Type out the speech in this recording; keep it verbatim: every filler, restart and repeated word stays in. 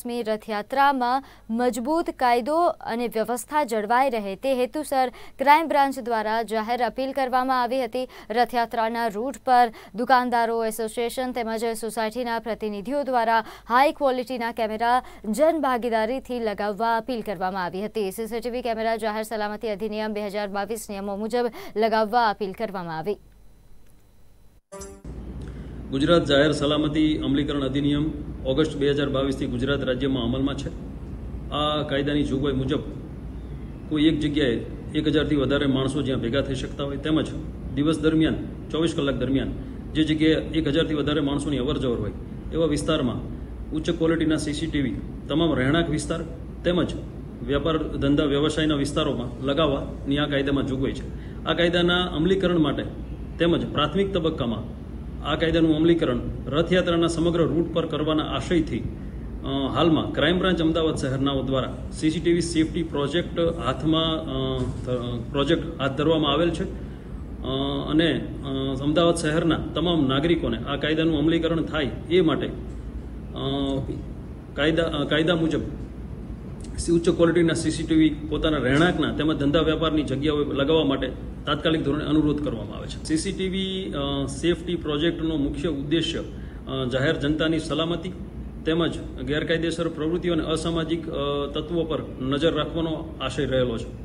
બાવીસમી રથયાત્રામાં મજબૂત કાયદો અને વ્યવસ્થા જળવાઈ રહે તે હેતુસર ક્રાઇમ બ્રાન્ચ દ્વારા જાહેર અપીલ કરવામાં આવી હતી। રથયાત્રાના રૂટ પર દુકાનદારો એસોસિએશન તેમજ સોસાયટીના પ્રતિનિધિઓ દ્વારા હાઈ ક્વોલિટીના કેમેરા જનભાગીદારીથી લગાવવા અપીલ કરવામાં આવી હતી। સીસીટીવી કેમેરા જાહેર સલામતી અધિનિયમ બે હજાર બાવીસ નિયમો મુજબ લગાવવા અપીલ કરવામાં આવી। गुजरात जाहिर सलामती अमलीकरण अधिनियम ऑगस्ट બે હજાર બાવીસ थी गुजरात राज्य में अमल में है। आ कायदानी जोगवाई मुजब कोई एक जगह एक हज़ार थी वधारे माणसों ज्यां भेगा थई शकता होय तेमज दिवस दरमियान चौबीस कलाक दरमियान जे जगह एक हज़ार थी वधारे माणसोनी अवर जवर होय एवा विस्तारमां उच्च क्वॉलिटीना सीसीटीवी तमाम રહેણાંક विस्तार તેમજ व्यापार धंधा व्यवसायना विस्तारोमां लगावવાની આ કાયદામાં જોગવાઈ છે। આ કાયદાના અમલીકરણ માટે તેમજ પ્રાથમિક તબક્કામાં આ કાયદાનું અમલીકરણ રથયાત્રાના સમગ્ર રૂટ પર કરવાના આશયથી હાલમાં ક્રાઇમ બ્રાન્ચ અમદાવાદ શહેરનાઓ દ્વારા સીસીટીવી સેફટી પ્રોજેક્ટ હાથમાં પ્રોજેક્ટ હાથ ધરવામાં આવેલ છે અને અમદાવાદ શહેરના તમામ નાગરિકોને આ કાયદાનું અમલીકરણ થાય એ માટે કાયદા કાયદા મુજબ ઉચ્ચ ક્વોલિટીના સીસીટીવી પોતાના રહેણાંકના તેમજ ધંધા વ્યાપારની જગ્યાઓ લગાવવા માટે તાત્કાલિક ધોરણે અનુરોધ કરવામાં આવે છે। સીસીટીવી સેફટી પ્રોજેક્ટનો મુખ્ય ઉદ્દેશ્ય જાહેર જનતાની સલામતી તેમજ ગેરકાયદેસર પ્રવૃત્તિઓ અને અસામાજિક તત્વો પર નજર રાખવાનો આશય રહેલો છે।